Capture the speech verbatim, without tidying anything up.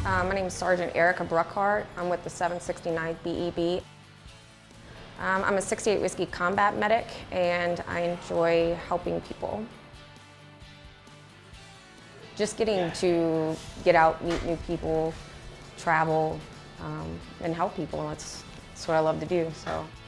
Uh, my name is Sergeant Erica Bruckhart. I'm with the seven sixty-ninth B E B. Um, I'm a sixty-eight Whiskey combat medic, and I enjoy helping people. Just getting to get out, meet new people, travel, um, and help people. That's, that's what I love to do. So.